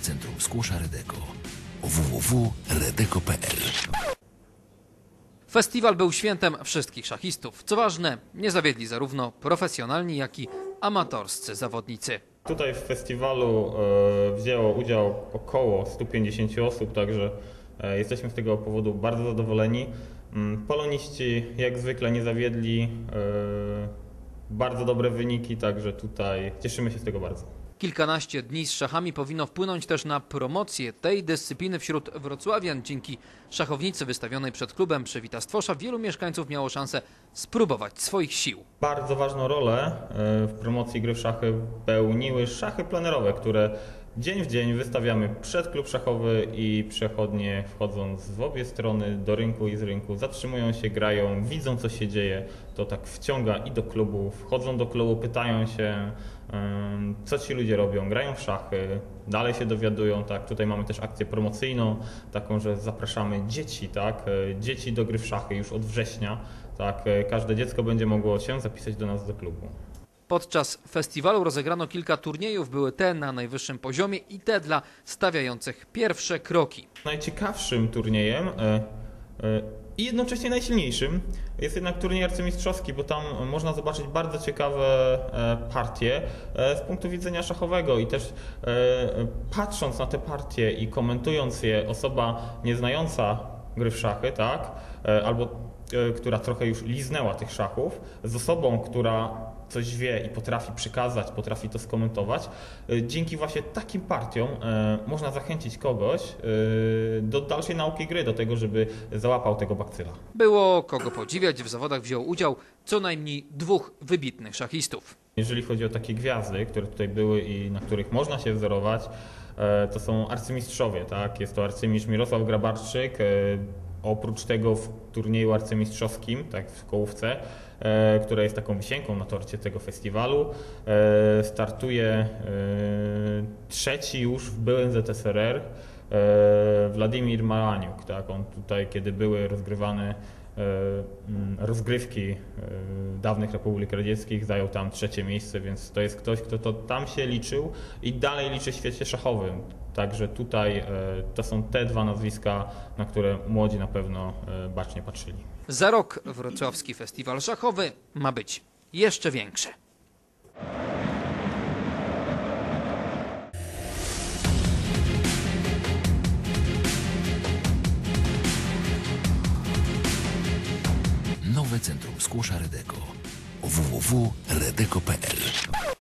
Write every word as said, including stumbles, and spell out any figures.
Centrum Skłosza Redeko. w w w kropka redeko kropka p l. Festiwal był świętem wszystkich szachistów. Co ważne, nie zawiedli zarówno profesjonalni, jak i amatorscy zawodnicy. Tutaj w festiwalu e, wzięło udział około stu pięćdziesięciu osób, także e, jesteśmy z tego powodu bardzo zadowoleni. Mm, poloniści jak zwykle nie zawiedli, e, bardzo dobre wyniki, także tutaj cieszymy się z tego bardzo. Kilkanaście dni z szachami powinno wpłynąć też na promocję tej dyscypliny wśród wrocławian. Dzięki szachownicy wystawionej przed klubem przy Witastwosza wielu mieszkańców miało szansę spróbować swoich sił. Bardzo ważną rolę w promocji gry w szachy pełniły szachy plenerowe, które dzień w dzień wystawiamy przed klub szachowy i przechodnie, wchodząc w obie strony do rynku i z rynku, zatrzymują się, grają, widzą co się dzieje, to tak wciąga i do klubu, wchodzą do klubu, pytają się co ci ludzie robią, grają w szachy, dalej się dowiadują, tak, tutaj mamy też akcję promocyjną, taką, że zapraszamy dzieci, tak, dzieci do gry w szachy już od września, tak, każde dziecko będzie mogło się zapisać do nas do klubu. Podczas festiwalu rozegrano kilka turniejów, były te na najwyższym poziomie i te dla stawiających pierwsze kroki. Najciekawszym turniejem e, e, i jednocześnie najsilniejszym jest jednak turniej arcymistrzowski, bo tam można zobaczyć bardzo ciekawe e, partie e, z punktu widzenia szachowego i też e, patrząc na te partie i komentując je, osoba nieznająca gry w szachy, tak, e, albo e, która trochę już liznęła tych szachów, z osobą, która coś wie i potrafi przekazać, potrafi to skomentować. Dzięki właśnie takim partiom e, można zachęcić kogoś e, do dalszej nauki gry, do tego, żeby załapał tego bakcyla. Było kogo podziwiać, w zawodach wziął udział co najmniej dwóch wybitnych szachistów. Jeżeli chodzi o takie gwiazdy, które tutaj były i na których można się wzorować, e, to są arcymistrzowie, tak? Jest to arcymistrz Mirosław Grabarczyk. E, Oprócz tego w turnieju arcymistrzowskim, tak w Kołówce, e, która jest taką wisienką na torcie tego festiwalu, e, startuje e, trzeci już w byłym Z S R R e, Władimir Malaniuk. Tak? On tutaj, kiedy były rozgrywane e, rozgrywki e, dawnych republik radzieckich, zajął tam trzecie miejsce, więc to jest ktoś, kto to tam się liczył i dalej liczy w świecie szachowym. Także tutaj to są te dwa nazwiska, na które młodzi na pewno bacznie patrzyli. Za rok wrocławski festiwal szachowy ma być jeszcze większy. Nowe Centrum Skłosza Redeko. w w w kropka redeko kropka p l.